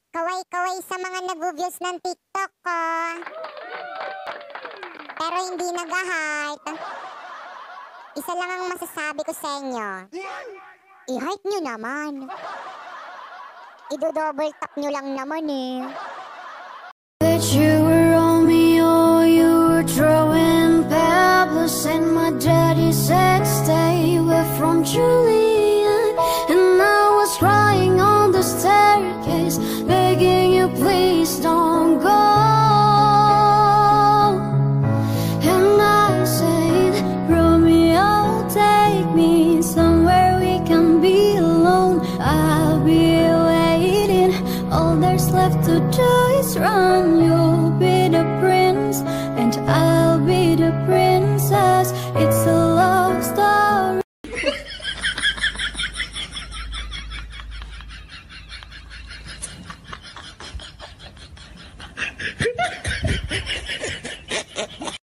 Kaway-kaway sa mga nag-views ng TikTok ko. Pero hindi nag-heart. Isa lang ang masasabi ko sa inyo. I-heart nyo naman. I-double tap nyo lang naman eh. That you were Romeo, you were throwing pebbles, and my daddy said stay away from Juliet. And I was crying on the staircase, begging you please don't go. And I said, Romeo, take me somewhere we can be alone. I'll be waiting. All there's left to do is run. You'll be the prince.